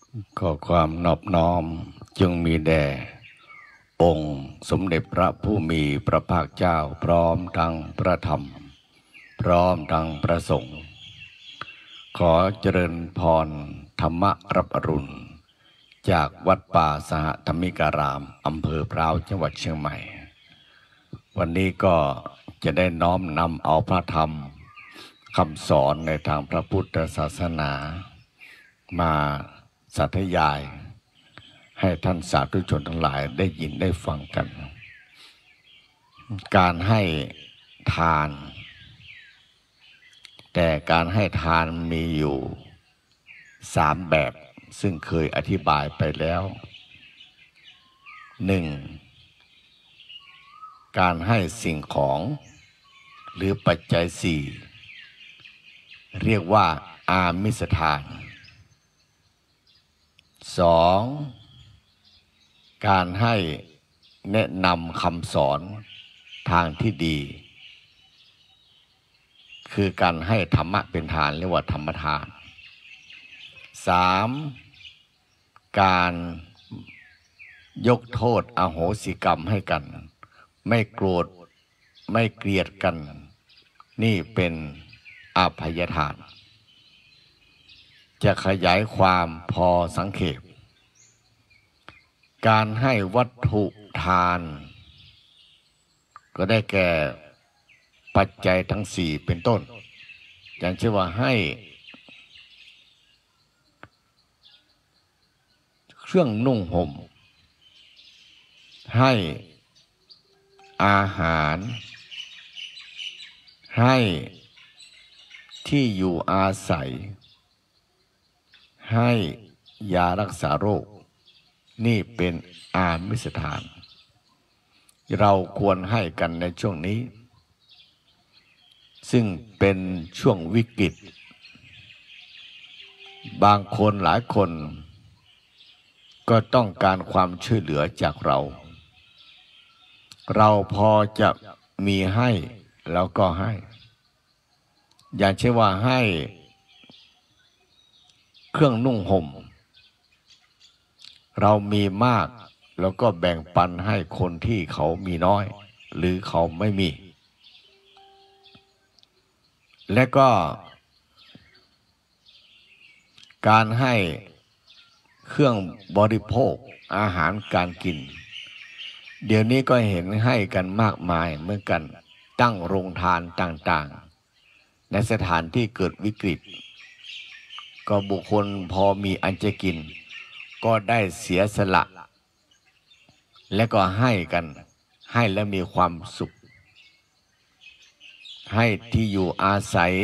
ขอความนอบน้อมจงมีแด่องค์สมเด็จพระผู้มีพระภาคเจ้าพร้อมทั้งพระธรรมพร้อมทั้งพระสงฆ์ขอเจริญพรธรรมรับอรุณจากวัดป่าสหธรรมิการามอำเภอพร้าวจังหวัดเชียงใหม่วันนี้ก็จะได้น้อมนำเอาพระธรรมคำสอนในทางพระพุทธศาสนามาสาธยายให้ท่านสาธุชนทั้งหลายได้ยินได้ฟังกันการให้ทานแต่การให้ทานมีอยู่3แบบซึ่งเคยอธิบายไปแล้ว 1. การให้สิ่งของหรือปัจจัย4เรียกว่าอามิสทาน 2. การให้แนะนำคำสอนทางที่ดีคือการให้ธรรมะเป็นทานเรียกว่าธรรมทาน 3. การยกโทษอโหสิกรรมให้กันไม่โกรธไม่เกลียดกันนี่เป็นอภัยทานจะขยายความพอสังเขปการให้วัตถุทานก็ได้แก่ปัจจัยทั้ง4เป็นต้นอย่างเช่นว่าให้เครื่องนุ่งห่มให้อาหารให้ที่อยู่อาศัยให้ยารักษาโรคนี่เป็นอามิสทานเราควรให้กันในช่วงนี้ซึ่งเป็นช่วงวิกฤตบางคนหลายคนก็ต้องการความช่วยเหลือจากเราพอจะมีให้แล้วก็ให้อย่างเช่นว่าให้เครื่องนุ่งห่มเรามีมากแล้วก็แบ่งปันให้คนที่เขามีน้อยหรือเขาไม่มีและก็การให้เครื่องบริโภคอาหารการกินเดี๋ยวนี้ก็เห็นให้กันมากมายเหมือนกันตั้งโรงทานต่างๆในสถานที่เกิดวิกฤตก็บุคคลพอมีอันจะกินก็ได้เสียสละและก็ให้กันให้แล้วมีความสุขให้ที่อยู่อาศัย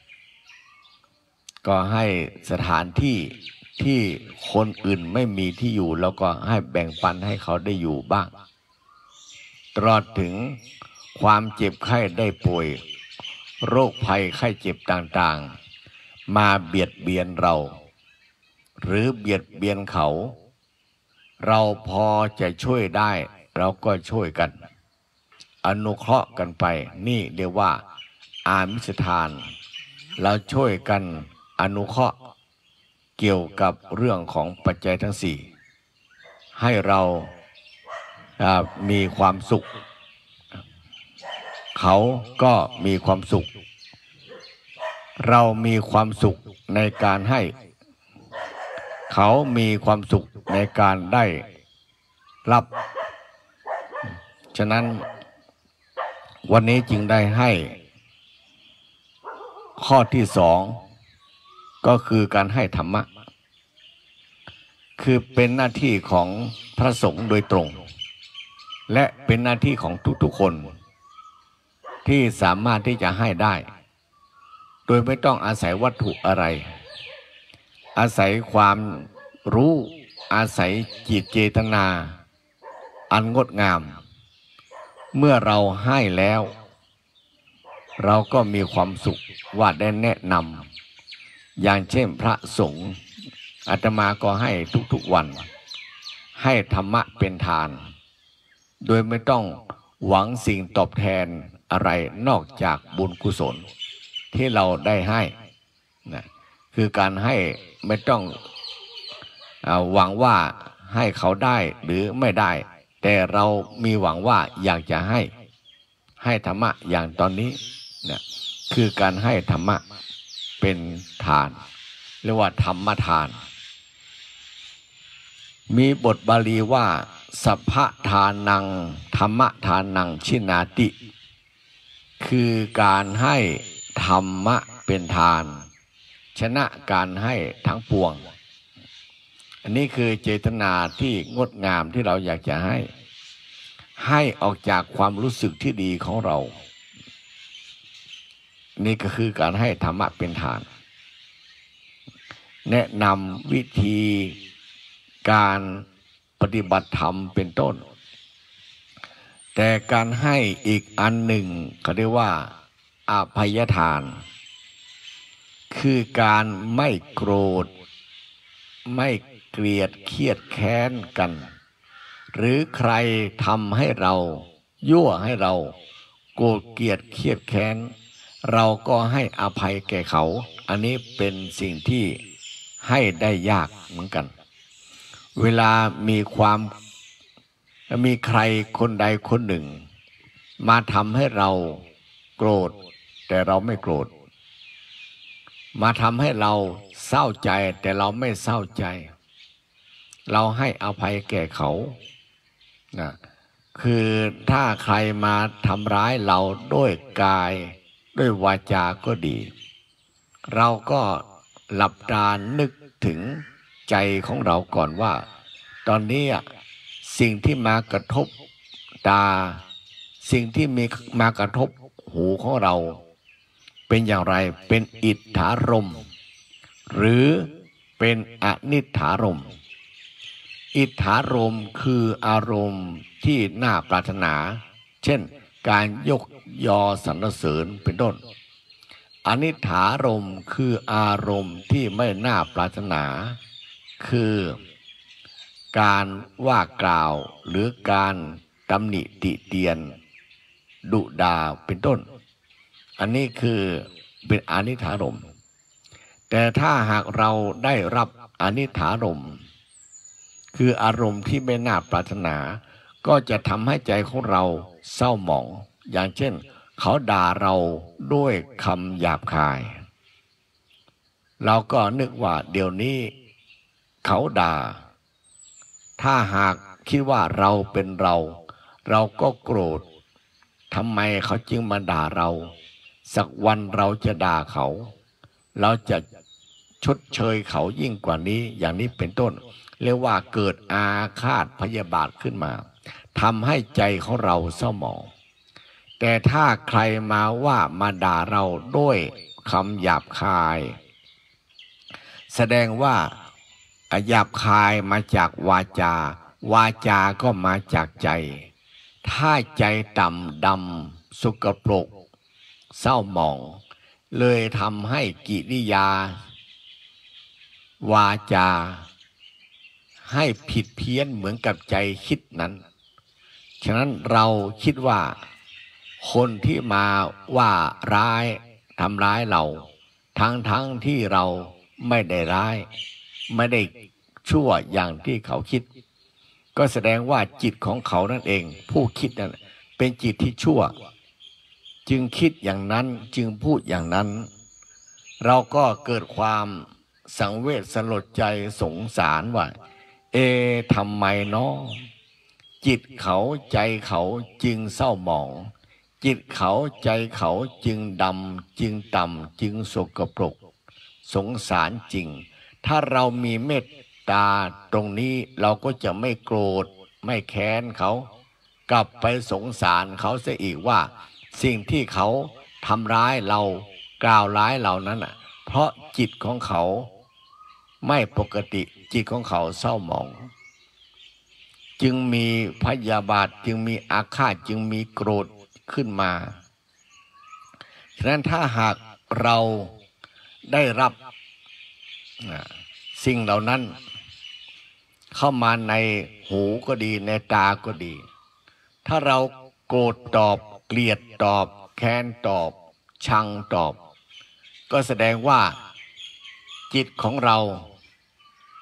ก็ให้สถานที่ที่คนอื่นไม่มีที่อยู่แล้วก็ให้แบ่งปันให้เขาได้อยู่บ้างตลอดถึงความเจ็บไข้ได้ป่วยโรคภัยไข้เจ็บต่างๆมาเบียดเบียนเราหรือเบียดเบียนเขาเราพอจะช่วยได้เราก็ช่วยกันอนุเคราะห์กันไปนี่เรียกว่าอามิสทานเราช่วยกันอนุเคราะห์เกี่ยวกับเรื่องของปัจจัยทั้ง4ให้เรามีความสุขเขาก็มีความสุขเรามีความสุขในการให้เขามีความสุขในการได้รับฉะนั้นวันนี้จึงได้ให้ข้อที่2ก็คือการให้ธรรมะคือเป็นหน้าที่ของพระสงฆ์โดยตรงและเป็นหน้าที่ของทุกๆคนที่สามารถที่จะให้ได้โดยไม่ต้องอาศัยวัตถุอะไรอาศัยความรู้อาศัยจิตเจตนาอันงดงามเมื่อเราให้แล้วเราก็มีความสุขว่าได้แนะนำอย่างเช่นพระสงฆ์อาตมาก็ให้ทุกๆวันให้ธรรมะเป็นทานโดยไม่ต้องหวังสิ่งตอบแทนอะไรนอกจากบุญกุศลที่เราได้ให้นะคือการให้ไม่ต้องหวังว่าให้เขาได้หรือไม่ได้ แต่เรามีหวังว่าอยากจะให้ธรรมะอย่างตอนนี้เนี่ยคือการให้ธรรมะเป็นทานเรียกว่าธรรมทานมีบทบาลีว่าสัพพทานังธรรมทานังชินาติคือการให้ธรรมะเป็นทานชนะการให้ทั้งปวงอันนี้คือเจตนาที่งดงามที่เราอยากจะให้ออกจากความรู้สึกที่ดีของเรานี่ก็คือการให้ธรรมะเป็นทานแนะนำวิธีการปฏิบัติธรรมเป็นต้นแต่การให้อีกอันหนึ่งเขาเรียกว่าอภัยทานคือการไม่โกรธไม่เกลียดเคียดแค้นกันหรือใครทำให้เรายั่วให้เราโกรธเกลียดเครียดแค้นเราก็ให้อภัยแก่เขาอันนี้เป็นสิ่งที่ให้ได้ยากเหมือนกันเวลามีใครคนใดคนหนึ่งมาทำให้เราโกรธแต่เราไม่โกรธมาทำให้เราเศร้าใจแต่เราไม่เศร้าใจเราให้อภัยแก่เขานะคือถ้าใครมาทำร้ายเราด้วยกายด้วยวาจาก็ดีเราก็หลับตานึกถึงใจของเราก่อนว่าตอนนี้สิ่งที่มากระทบตาสิ่งที่มีมากระทบหูของเราเป็นอย่างไรเป็นอิทธารมณ์หรือเป็นอนิทธารมณ์อิทธารมณ์คืออารมณ์ที่น่าปรารถนาเช่นการยกยอสรรเสริญเป็นต้นอนิทธารมณ์คืออารมณ์ที่ไม่น่าปรารถนาคือการว่ากล่าวหรือการตำหนิติเตียนดุด่าเป็นต้นอันนี้คือเป็นอนิทธารมณ์แต่ถ้าหากเราได้รับอนิทธารมณ์คืออารมณ์ที่ไม่น่าปรารถนาก็จะทำให้ใจของเราเศร้าหมองอย่างเช่นเขาด่าเราด้วยคำหยาบคายเราก็นึกว่าเดี๋ยวนี้เขาด่าถ้าหากคิดว่าเราเป็นเราก็โกรธทำไมเขาจึงมาด่าเราสักวันเราจะด่าเขาเราจะชดเชยเขายิ่งกว่านี้อย่างนี้เป็นต้นเรียกว่าเกิดอาฆาตพยาบาทขึ้นมาทำให้ใจของเราเศร้าหมองแต่ถ้าใครมาด่าเราด้วยคำหยาบคายแสดงว่าหยาบคายมาจากวาจาก็มาจากใจถ้าใจต่ำดำสกปรกเศร้าหมองเลยทำให้กิริยาวาจาให้ผิดเพี้ยนเหมือนกับใจคิดนั้นฉะนั้นเราคิดว่าคนที่มาว่าร้ายทำร้ายเราทั้งที่เราไม่ได้ร้ายไม่ได้ชั่วอย่างที่เขาคิดก็แสดงว่าจิตของเขานั่นเองผู้คิดนั้นเป็นจิตที่ชั่วจึงคิดอย่างนั้นจึงพูดอย่างนั้นเราก็เกิดความสังเวชสลดใจสงสารว่าทำไมเนาะจิตเขาใจเขาจึงเศร้าหมองจิตเขาใจเขาจึงดำจึงต่ำจึงสกปรกสงสารจริงถ้าเรามีเมตตาตรงนี้เราก็จะไม่โกรธไม่แค้นเขากลับไปสงสารเขาเสียอีกว่าสิ่งที่เขาทำร้ายเรากล่าวร้ายเรานั้นเพราะจิตของเขาไม่ปกติจิตของเขาเศร้าหมองจึงมีพยาบาทจึงมีอาฆาตจึงมีโกรธขึ้นมาฉะนั้นถ้าหากเราได้รับสิ่งเหล่านั้นเข้ามาในหูก็ดีในตาก็ดีถ้าเราโกรธตอบเกลียดตอบแค้นตอบชังตอบก็แสดงว่าจิตของเรา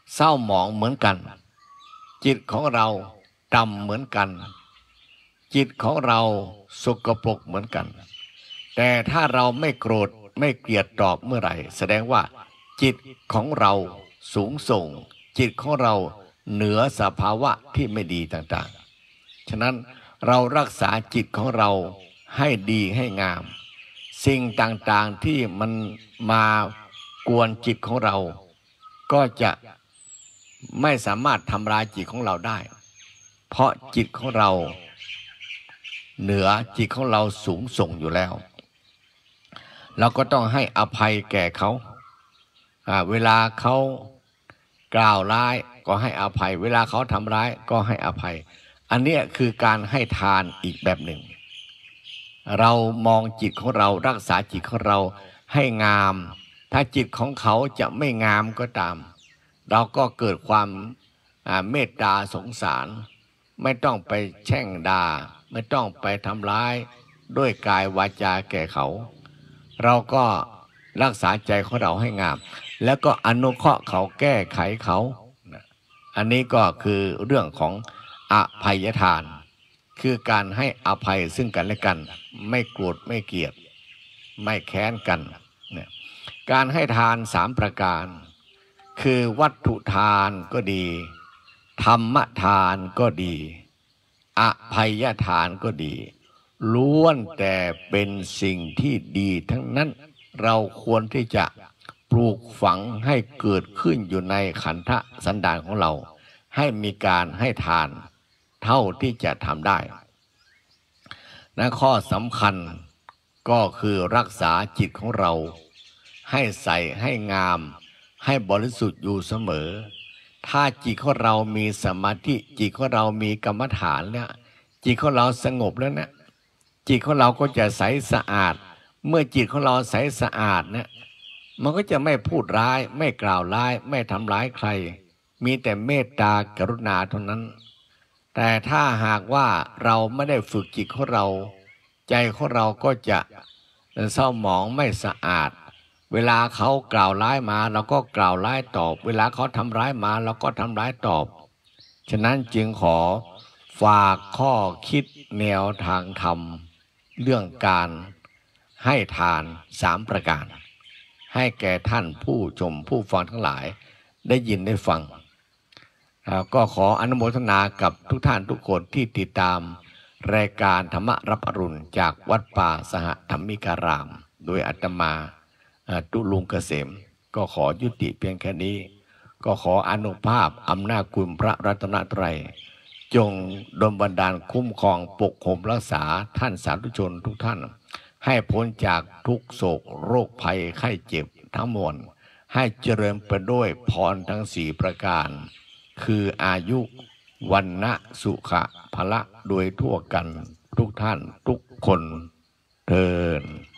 เศร้าหมองเหมือนกันจิตของเราดำเหมือนกันจิตของเราสกปรกเหมือนกันแต่ถ้าเราไม่โกรธไม่เกลียดตอบเมื่อไหร่แสดงว่าจิตของเราสูงส่งจิตของเราเหนือสภาวะที่ไม่ดีต่างๆฉะนั้นเรารักษาจิตของเราให้ดีให้งามสิ่งต่างๆที่มันมากวนจิตของเราก็จะไม่สามารถทำลายจิตของเราได้เพราะจิตของเราเหนือจิตของเราสูงส่งอยู่แล้วเราก็ต้องให้อภัยแก่เขาเวลาเขากล่าวร้ายก็ให้อภัยเวลาเขาทำร้ายก็ให้อภัยอันนี้คือการให้ทานอีกแบบหนึ่งเรามองจิตของเรารักษาจิตของเราให้งามถ้าจิตของเขาจะไม่งามก็ตามเราก็เกิดความเมตตาสงสารไม่ต้องไปแช่งด่าไม่ต้องไปทำร้ายด้วยกายวาจาแก่เขาเราก็รักษาใจของเราให้งามแล้วก็อนุเคราะห์เขาแก้ไขเขาอันนี้ก็คือเรื่องของอภัยทานคือการให้อภัยซึ่งกันและกันไม่โกรธไม่เกลียดไม่แค้นกันเนี่ยการให้ทาน3ประการคือวัตถุทานก็ดีธรรมทานก็ดีอภัยทานก็ดีล้วนแต่เป็นสิ่งที่ดีทั้งนั้นเราควรที่จะปลูกฝังให้เกิดขึ้นอยู่ในขันธสันดานของเราให้มีการให้ทานเท่าที่จะทำได้และข้อสำคัญก็คือรักษาจิตของเราให้ใสให้งามให้บริสุทธิ์อยู่เสมอถ้าจิตของเรามีสมาธิจิตของเรามีกรรมฐานเนี่ยจิตของเราสงบแล้วเนี่ยจิตของเราก็จะใสสะอาดเมื่อจิตของเราใสสะอาดเนี่ยมันก็จะไม่พูดร้ายไม่กล่าวร้ายไม่ทำร้ายใครมีแต่เมตตากรุณาเท่านั้นแต่ถ้าหากว่าเราไม่ได้ฝึกจิตของเราใจของเราก็จะเศร้าหมองไม่สะอาดเวลาเขากล่าวร้ายมาเราก็กล่าวร้ายตอบเวลาเขาทำร้ายมาเราก็ทำร้ายตอบฉะนั้นจึงขอฝากข้อคิดแนวทางธรรมเรื่องการให้ทาน3ประการให้แก่ท่านผู้ชมผู้ฟังทั้งหลายได้ยินได้ฟังก็ขออนุโมทนากับทุกท่านทุกคนที่ติดตามรายการธรรมรับอรุณจากวัดป่าสหธรรมิการามโดยอาตมาตุลุงเกษมก็ขอยุติเพียงแค่นี้ก็ขออนุภาพอำนาจคุณพระรัตนตรัยจงดลบันดาลคุ้มครองปกห่มรักษาท่านสาธุชนทุกท่านให้พ้นจากทุกโศกโรคภัยไข้เจ็บทั้งมวลให้เจริญไปด้วยพรทั้ง4ประการคืออายุวันนะสุขะพละโดยทั่วกันทุกท่านทุกคนเทอญ